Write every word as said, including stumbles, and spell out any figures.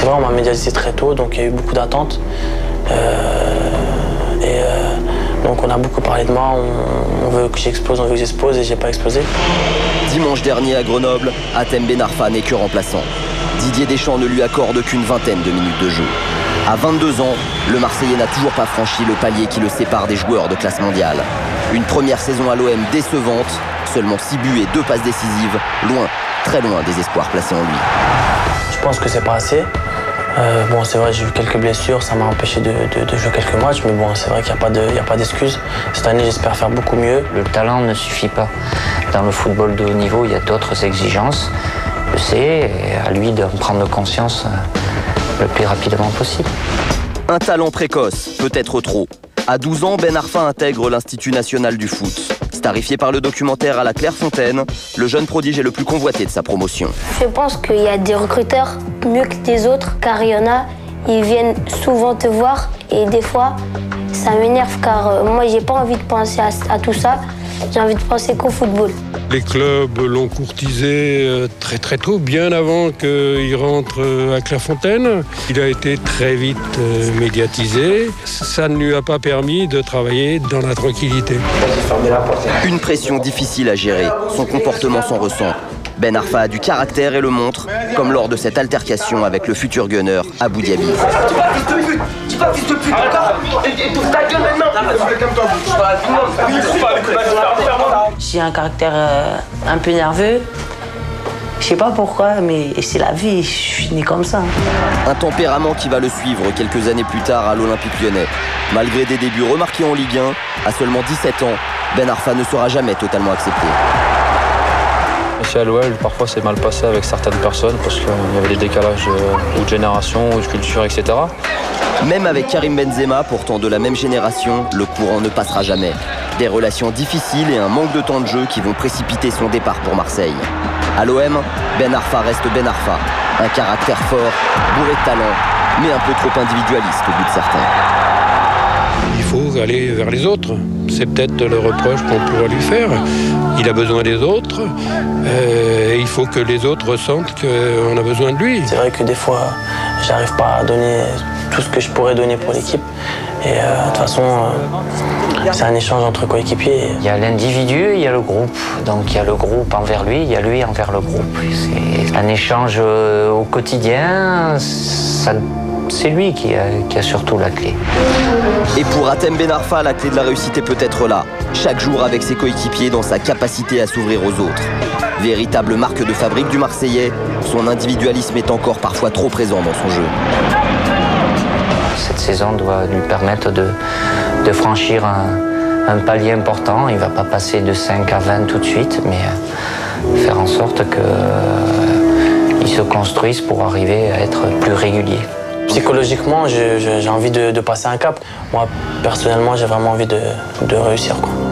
C'est vrai, on m'a médiatisé très tôt, donc il y a eu beaucoup d'attentes. Euh, et euh, donc on a beaucoup parlé de moi, on, on veut que j'explose, on veut que j'explose et j'ai pas explosé. Dimanche dernier à Grenoble, Hatem Ben Arfa n'est que remplaçant. Didier Deschamps ne lui accorde qu'une vingtaine de minutes de jeu. À vingt-deux ans, le Marseillais n'a toujours pas franchi le palier qui le sépare des joueurs de classe mondiale. Une première saison à l'O M décevante, seulement six buts et deux passes décisives, loin, très loin des espoirs placés en lui. Je pense que c'est pas assez. Euh, bon, c'est vrai, j'ai eu quelques blessures, ça m'a empêché de, de, de jouer quelques matchs, mais bon, c'est vrai qu'il n'y a pas d'excuses. Cette année, j'espère faire beaucoup mieux. Le talent ne suffit pas. Dans le football de haut niveau, il y a d'autres exigences. Je sais, et à lui d'en prendre conscience le plus rapidement possible. Un talent précoce, peut-être trop. À douze ans, Ben Arfa intègre l'Institut national du foot. Starifié par le documentaire à la Clairefontaine, le jeune prodige est le plus convoité de sa promotion. Je pense qu'il y a des recruteurs mieux que des autres, car il y en a, ils viennent souvent te voir et des fois, ça m'énerve car euh, moi, j'ai pas envie de penser à, à tout ça. J'ai envie de penser qu'au football. Les clubs l'ont courtisé très très tôt, bien avant qu'il rentre à Clairefontaine. Il a été très vite médiatisé. Ça ne lui a pas permis de travailler dans la tranquillité. Une pression difficile à gérer. Son comportement s'en ressent. Ben Arfa a du caractère et le montre, comme lors de cette altercation avec le futur gunner Abou Diaby. Dis pas fils de pute, dis pas fils de pute, d'accord ? Et pour ta gueule maintenant. J'ai un caractère euh, un peu nerveux. Je sais pas pourquoi, mais c'est la vie, je suis né comme ça. Un tempérament qui va le suivre quelques années plus tard à l'Olympique Lyonnais. Malgré des débuts remarqués en Ligue un, à seulement dix-sept ans, Ben Arfa ne sera jamais totalement accepté. Ici à l'O L, parfois c'est mal passé avec certaines personnes parce qu'il y avait des décalages euh, ou de génération, ou de culture, et cetera. Même avec Karim Benzema, pourtant de la même génération, le courant ne passera jamais. Des relations difficiles et un manque de temps de jeu qui vont précipiter son départ pour Marseille. À l'O M, Ben Arfa reste Ben Arfa. Un caractère fort, bourré de talent, mais un peu trop individualiste au bout de certains. Il faut aller vers les autres. C'est peut-être le reproche qu'on pourra lui faire. Il a besoin des autres. Euh, il faut que les autres ressentent qu'on a besoin de lui. C'est vrai que des fois, j'arrive pas à donner tout ce que je pourrais donner pour l'équipe. Et euh, de toute façon, euh, c'est un échange entre coéquipiers. Il y a l'individu, il y a le groupe. Donc il y a le groupe envers lui, il y a lui envers le groupe. C'est un échange euh, au quotidien. Ça, c'est lui qui a, qui a surtout la clé. Et pour Hatem Ben Arfa, la clé de la réussite est peut-être là. Chaque jour avec ses coéquipiers dans sa capacité à s'ouvrir aux autres. Véritable marque de fabrique du Marseillais, son individualisme est encore parfois trop présent dans son jeu. Cette saison doit lui permettre de, de franchir un, un palier important. Il ne va pas passer de cinq à vingt tout de suite, mais faire en sorte qu'il euh, se construise pour arriver à être plus régulier. Psychologiquement, j'ai envie de, de passer un cap. Moi, personnellement, j'ai vraiment envie de, de réussir, quoi.